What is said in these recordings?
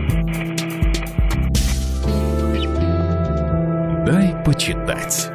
Дай почитать.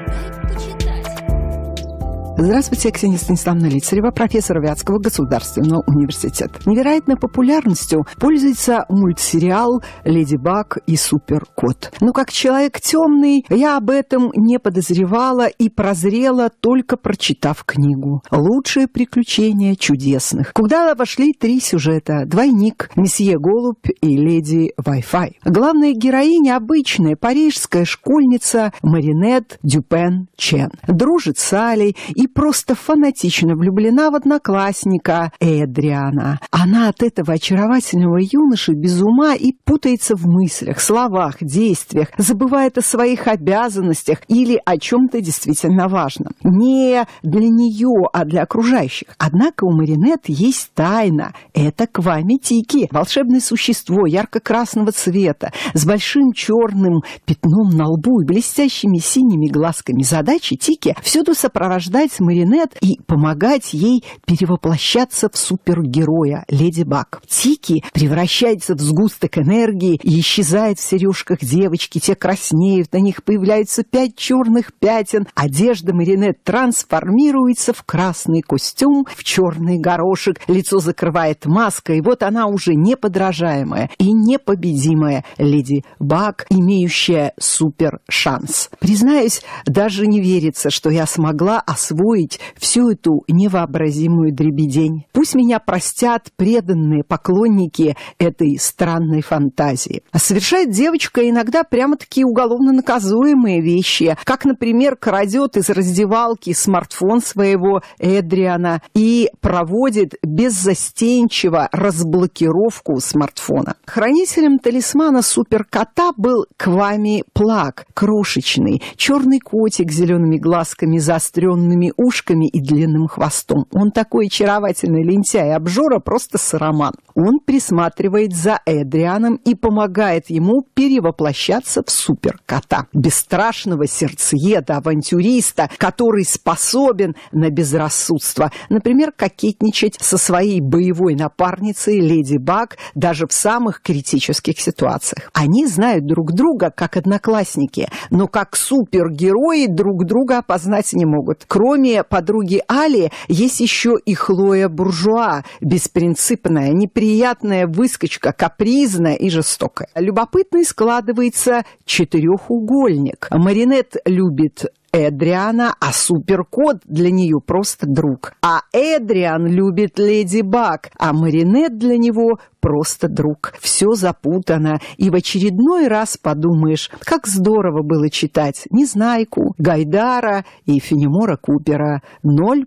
Здравствуйте, Ксения Станиславовна Лицарева, профессор Вятского государственного университета. Невероятной популярностью пользуется мультсериал «Леди Баг и Суперкот». Но как человек темный, я об этом не подозревала и прозрела, только прочитав книгу «Лучшие приключения чудесных», куда вошли 3 сюжета: двойник, месье Голубь и леди Wi-Fi. Главная героиня — обычная парижская школьница Маринет Дюпен Чен. Дружит с Алей и просто фанатично влюблена в одноклассника Эдриана. Она от этого очаровательного юноши без ума и путается в мыслях, словах, действиях, забывает о своих обязанностях или о чем-то действительно важном. Не для нее, а для окружающих. Однако у Маринет есть тайна. Это Квами-Тики, волшебное существо ярко-красного цвета с большим черным пятном на лбу и блестящими синими глазками. Задача Тики — всюду сопровождать Маринет и помогать ей перевоплощаться в супергероя Леди Баг. Тики превращается в сгусток энергии и исчезает в сережках девочки. Те краснеют, на них появляются 5 черных пятен. Одежда Маринет трансформируется в красный костюм, в черный горошек. Лицо закрывает маска, и вот она уже неподражаемая и непобедимая Леди Баг, имеющая супер шанс. Признаюсь, даже не верится, что я смогла освоить всю эту невообразимую дребедень. Пусть меня простят преданные поклонники этой странной фантазии. А совершает девочка иногда прямо-таки уголовно наказуемые вещи, как, например, крадет из раздевалки смартфон своего Эдриана и проводит беззастенчиво разблокировку смартфона. Хранителем талисмана суперкота был Квами Плаг, крошечный черный котик с зелеными глазками, заостренными ушками и длинным хвостом. Он такой очаровательный лентяй, обжора, просто сароман. Он присматривает за Эдрианом и помогает ему перевоплощаться в суперкота. Бесстрашного сердцееда, авантюриста, который способен на безрассудство. Например, кокетничать со своей боевой напарницей Леди Баг даже в самых критических ситуациях. Они знают друг друга как одноклассники, но как супергерои друг друга опознать не могут. Кроме подруги Али, есть еще и Хлоя Буржуа, беспринципная, неприятная выскочка, капризная и жестокая. Любопытный складывается четырехугольник. Маринет любит Эдриана, а суперкот для нее просто друг. А Эдриан любит Леди Баг, а Маринет для него просто друг. Все запутано, и в очередной раз подумаешь, как здорово было читать «Незнайку», Гайдара и Фенемора Купера. 0+.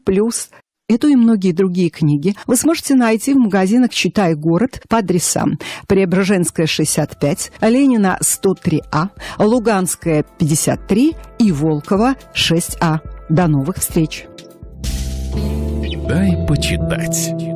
Эту и многие другие книги вы сможете найти в магазинах «Читай город» по адресам: Преображенская, 65, Ленина, 103А, Луганская, 53 и Волкова, 6А. До новых встреч! Дай почитать.